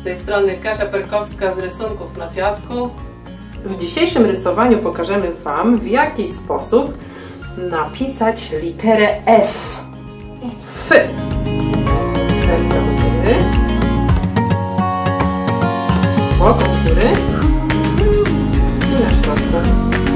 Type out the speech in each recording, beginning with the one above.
tej strony Kasia Perkowska z rysunków na piasku. W dzisiejszym rysowaniu pokażemy Wam, w jaki sposób napisać literę F. F. Kreska do góry. Oko do góry. I na środku.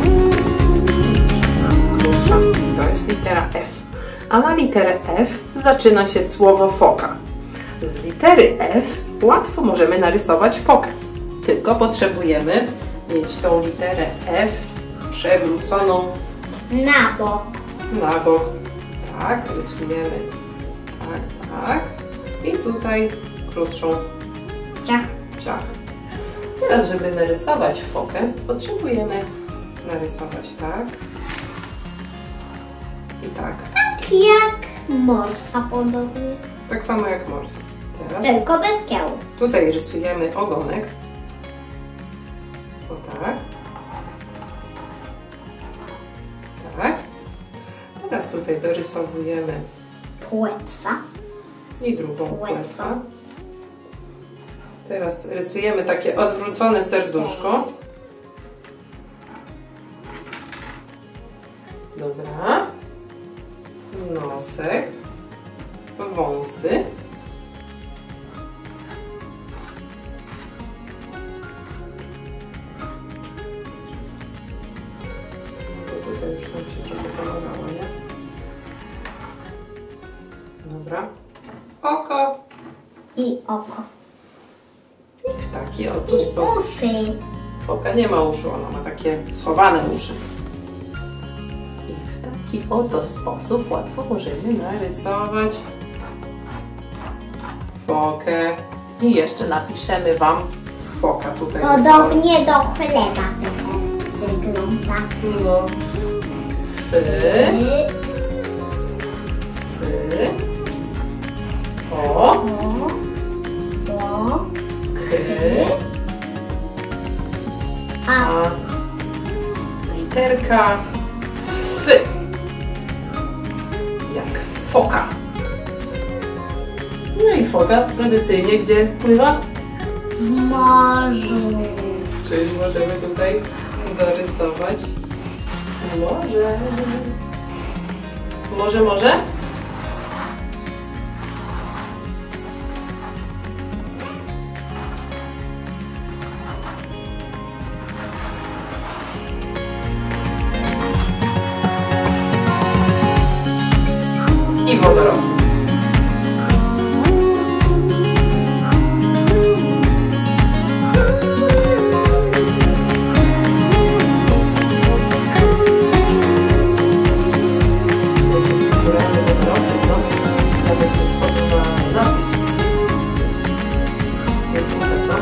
Krótsza. To jest litera F. A na literę F zaczyna się słowo foka. Z litery F łatwo możemy narysować fokę. Tylko potrzebujemy mieć tą literę F przewróconą na bok. Na bok. Tak, rysujemy. Tak, tak. I tutaj krótszą. Ciach. Ciach. Teraz, żeby narysować fokę, potrzebujemy narysować tak. I tak. Tak jak morsa podobnie. Tak samo jak morsa. Teraz Tylko bez kieł. tutaj rysujemy ogonek. O tak. Tak. Teraz tutaj dorysowujemy Płetwa. i drugą Płetwę. płetwę. Teraz rysujemy takie odwrócone serduszko. Dobra. Nosek. Wąsy. Tutaj już nam się trochę zamalało, nie? Dobra. Oko. I oko. I w taki oto sposób. Uszy. Foka nie ma uszu, ona ma takie schowane uszy. I w taki oto sposób łatwo możemy narysować fokę. I jeszcze napiszemy Wam foka tutaj. Podobnie do chleba wygląda. No. Fy. Fy. O. O. K. A. A literka F. Jak foka. No i foka tradycyjnie gdzie pływa? W morzu. Czyli możemy tutaj dorysować morze. Może? I wodorosty. Naturalne wodorosty, co? Nawet tu wchodzą na napis. Co?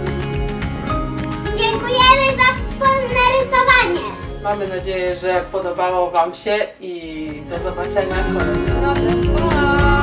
Dziękujemy za wspólne rysowanie. Mamy nadzieję, że podobało Wam się i do zobaczenia kolejnym razem. Pa!